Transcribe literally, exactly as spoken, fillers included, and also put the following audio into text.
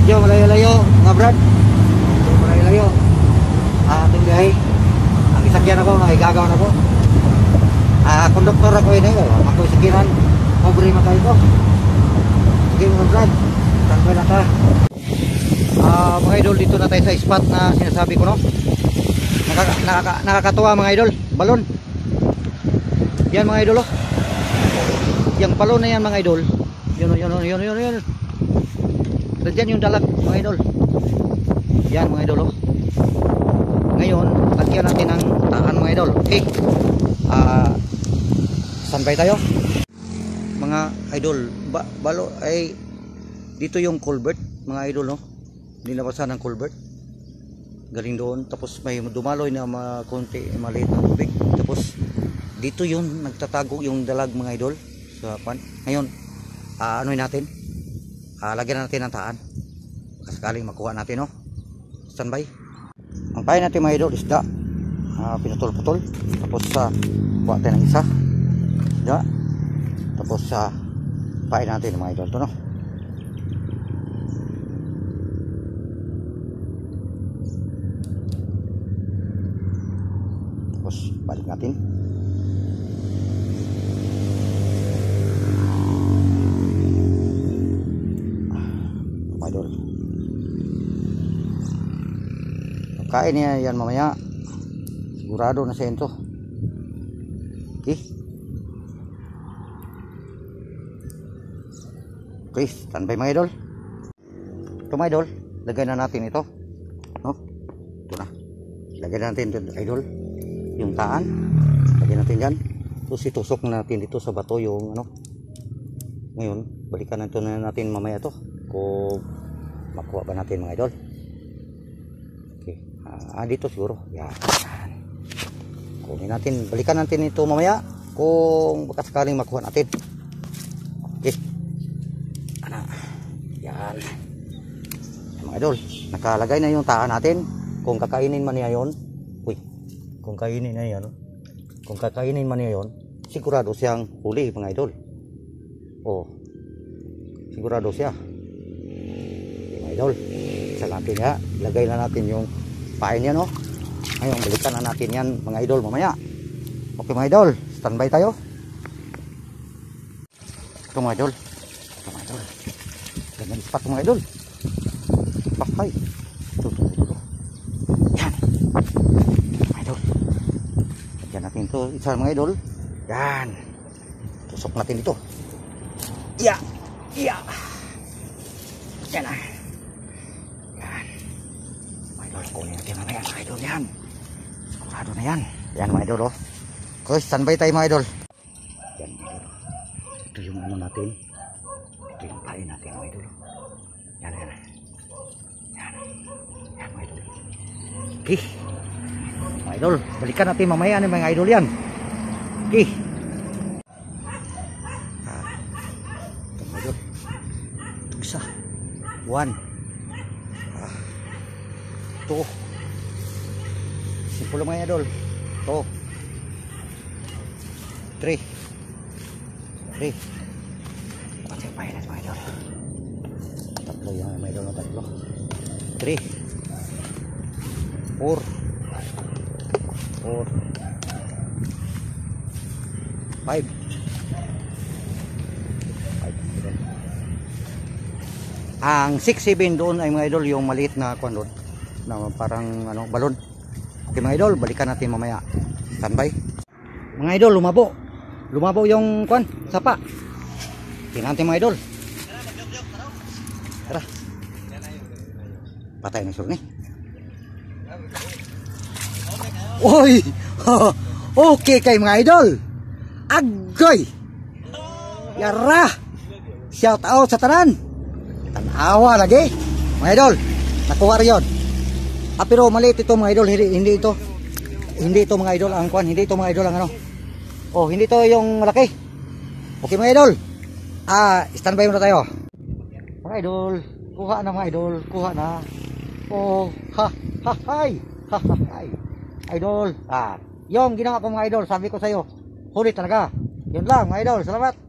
medyo malayo-layo mga brad. Medyo malayo-layo. Ah, ating biyahe. Ang isakyan ako, ay gagawin ako. Ah, konduktor ako yun eh. Ako isakiran. Pobre man tayo ko. Sige mga brad. Tangkay na ta. Ah, mga idol, dito na tayo sa spot na sinasabi ko, no? Nakaka nakaka nakakatuwa mga idol. Balon. Yan mga idol, oh. Yang balon na yan mga idol. Yun, yun, yun, yun, yun, yun. Diyan yung dalag mga idol. Yan mga idol, oh. Ngayon, lagyan natin ang taan mga idol. Okay. Ah, standby tayo. Mga idol, ba balo ay dito yung culvert mga idol, no? Nilabasan ng culvert. Galing doon, tapos may dumaloy na mga konti, maliit na tubig. Tapos dito yun nagtatago yung dalag mga idol sa pan. Ngayon, uh, ano'y natin? Uh, lagyan natin ng taan. Sakaling makuha natin, no? Standby. Ang pain natin mga idol, isda. Uh, pinutol-putol. Tapos sa uh, kuha tayo ng isa. Isda. Tapos sa uh, pain natin mga idol to, no? Tapos balik natin. Idol. Kain niya yan mamaya. Sigurado na siya ito. Okay. Okay, standby mga idol. Ito mga idol, lagay na natin ito. No? Ito na. Lagay na natin ito idol. Yung taan. Lagay natin dyan. Tapos itusok natin dito sa bato yung ano. Ngayon, balikan natin na natin mamaya to. Kung makuha ba natin mga idol. Okay. Ah, dito siguro. Yan. Kunin natin. Balikan natin ito mamaya. Kung baka sakaling makuha natin. Okay. Ano. Yan. Yan mga idol. Nakalagay na yung taan natin. Kung kakainin man niya yun. Uy. Kung kainin na yan. Kung kakainin man niya yun. Sigurado siyang huli mga idol. Oh. Sigurado siya. Idol, isa natin ya, lagay na natin yung pain niya, no? Ngayon, balikan na natin yan mga idol mamaya. Okay mga idol, standby tayo. Ito mga idol. Ito mga idol. Ganyan ispat mga idol. Pakay. Ito, ito, ito. Yan. Mga idol. Lagyan natin ito, isa mga idol. Yan. Tusok natin ito. Iya. Iya. Yan na. Kunin natin mamaya mga idol yan. Sigurado na yan. Yan mga idol, oh. Okay, standby tayo mga idol. Yan mga idol. Ito yung ano natin. Ito yung pain natin mga idol. Yan, yan. Yan. Yan mga idol. Okay. Mga idol, balikan natin mamaya ano mga idol yan. Okay. Ah. Ito mga idol. Ito isa. One. Ito. Simple mga idol. Ito. Three. Three. Patay pa yan mga idol. Tatlo yan mga idol. Tatlo. Three. Four. Four. Five. Five. Ang six, seven doon ay mga idol yung maliit na kwan doon. Na parang ano balon. Okay mga idol, balikan natin mamaya. Standby. Mga idol, lumabo. Lumabo yung kwan, sapa. Tingnan natin mga idol. Tara. Patay na sur ni. Oy! Okay kay mga idol. Agoy. Yara. Shout out sa tanan. Tanawa lagi. Mga idol, nakuha rin yun. Ah, pero maliit ito mga idol, hindi, hindi ito. Hindi ito mga idol ang kwan, hindi ito mga idol ang ano. Oh, hindi ito yung malaki. Okay mga idol. Ah, standby muna tayo. Mga idol, kuha na mga idol, kuha na. Oh, ha, ha, hay. Ha, ha, hay. Idol. Ah, yung ginawa ko mga idol, sabi ko sa iyo, huli talaga. Yun lang mga idol, salamat.